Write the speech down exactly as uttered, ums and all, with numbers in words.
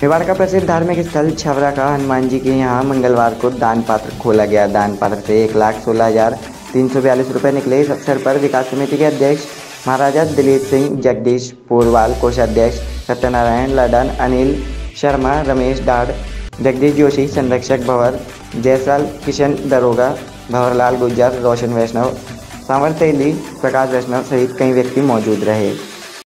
मेवाड़ का प्रसिद्ध धार्मिक स्थल छवरा का हनुमान जी के यहाँ मंगलवार को दान पात्र खोला गया। दान पात्र से एक लाख सोलह हजार तीन सौ बयालीस रुपये निकले। इस अवसर पर विकास समिति के अध्यक्ष महाराजा दिलीप सिंह, जगदीश पोरवाल, कोषाध्यक्ष सत्यनारायण लडन, अनिल शर्मा, रमेश डाढ़, जगदीश जोशी, संरक्षक भंवर जयसाल, किशन दरोगा, भंवरलाल गुज्जर, रोशन वैष्णव, सांवर तेली, प्रकाश वैष्णव सहित कई व्यक्ति मौजूद रहे।